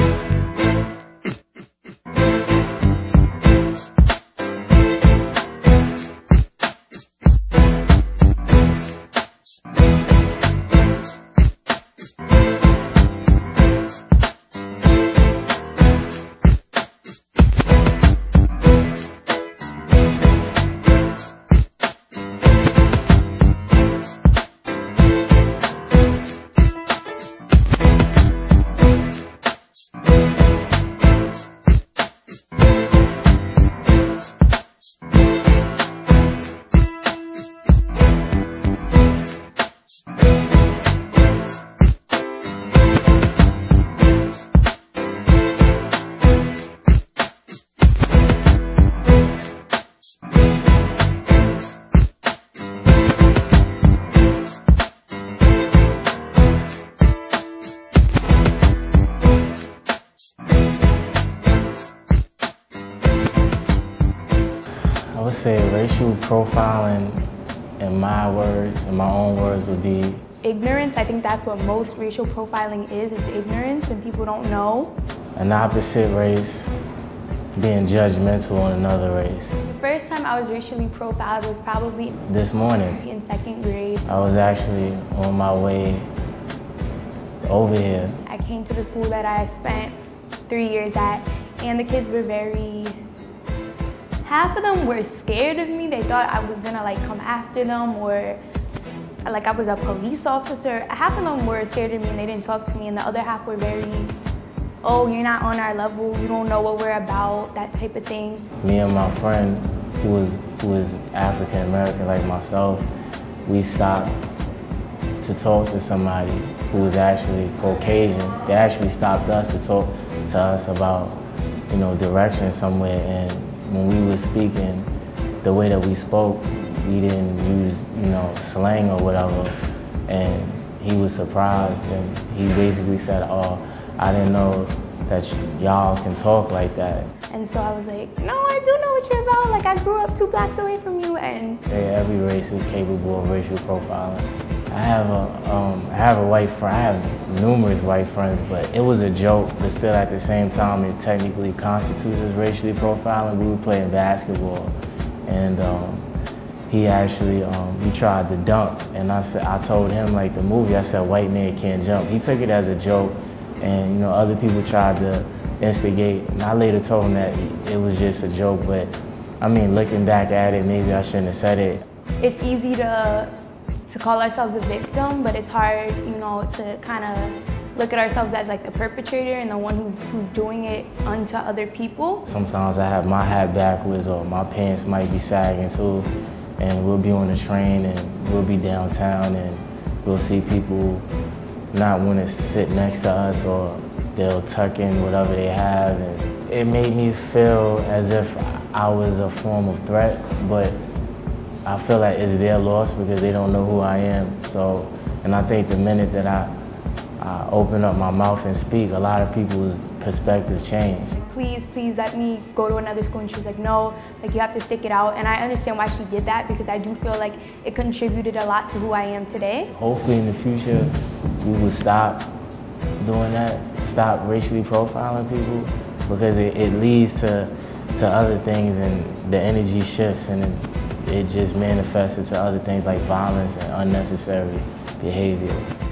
I would say racial profiling, in my words, in my own words, would be ignorance. I think that's what most racial profiling is. It's ignorance, and people don't know. An opposite race being judgmental on another race. The first time I was racially profiled was probably this morning. In 2nd grade. I was actually on my way over here. I came to the school that I spent 3 years at, and the kids were half of them were scared of me. They thought I was gonna like come after them, or like I was a police officer. Half of them were scared of me and they didn't talk to me, and the other half were very, oh, you're not on our level, you don't know what we're about, that type of thing. Me and my friend, who was African American like myself, we stopped to talk to somebody who was actually Caucasian. They actually stopped us to talk to us about, you know, direction somewhere. And when we were speaking, the way that we spoke, we didn't use, you know, slang or whatever. And he was surprised, and he basically said, oh, I didn't know that y'all can talk like that. And so I was like, no, I do know what you're about. Like, I grew up 2 blocks away from you, and... Every race is capable of racial profiling. I have a white friend. I have numerous white friends, but it was a joke, but still at the same time, it technically constitutes as racially profiling. We were playing basketball, and he actually, he tried to dunk, and I told him, like the movie, I said, white man can't jump. He took it as a joke, and you know, other people tried to instigate, and I later told him that it was just a joke, but I mean, looking back at it, maybe I shouldn't have said it. It's easy to call ourselves a victim, but it's hard, you know, to kind of look at ourselves as like the perpetrator and the one who's doing it unto other people. Sometimes I have my hat backwards, or my pants might be sagging too, and we'll be on the train and we'll be downtown and we'll see people not want to sit next to us, or they'll tuck in whatever they have. And it made me feel as if I was a form of threat, but I feel like it's their loss because they don't know who I am. So, and I think the minute that I open up my mouth and speak, a lot of people's perspective change. Please, please let me go to another school. And she was like, no, like you have to stick it out. And I understand why she did that, because I do feel like it contributed a lot to who I am today. Hopefully in the future, we will stop doing that, stop racially profiling people, because it leads to other things, and the energy shifts, and it just manifests into other things like violence and unnecessary behavior.